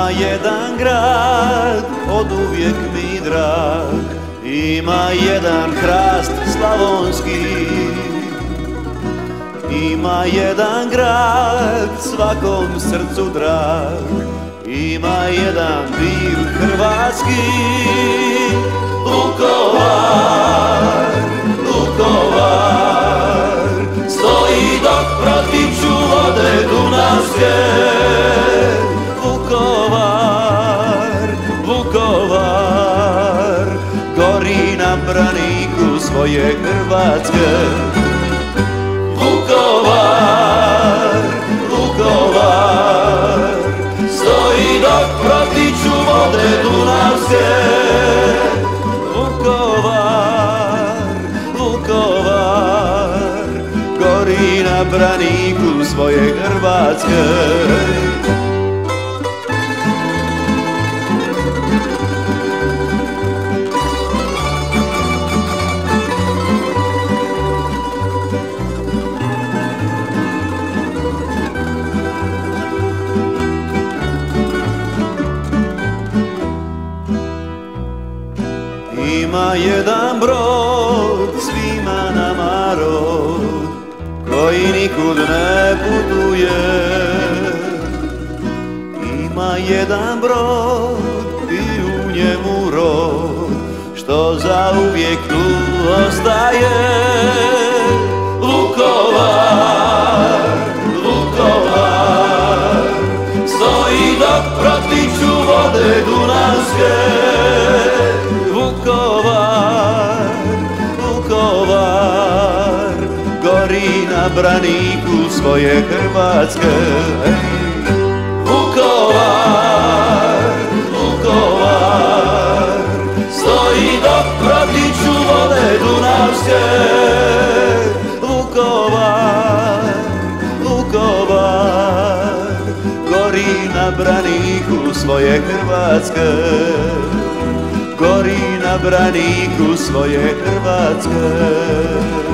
Ima jedan grad, od uvijek mi drag, ima jedan hrast slavonski. Ima jedan grad, svakom srcu drag, ima jedan div hrvatski. Vukovar, Vukovar, stoji dok protiču vode dunavske. Vukovar, Vukovar, gori na braniku svoje Hrvatske. Vukovar, Vukovar, stoji dok protiču vode dunavske. Vukovar, Vukovar, gori na braniku svoje Hrvatske. Ima jedan brod, svima nama rod, koji nikud ne putuje. Ima jedan brod i u njemu rod, što zauvijek tu ostaje. Vukovar, Vukovar, stoji dok protiču vode dunavske. Vukovar, Vukovar, gori na braniku svoje Hrvatske. Vukovar, Vukovar, stoji dok protiču vode dunavske. Vukovar, Vukovar, gori na braniku svoje Hrvatske. Gori na braniku svoje Hrvatske.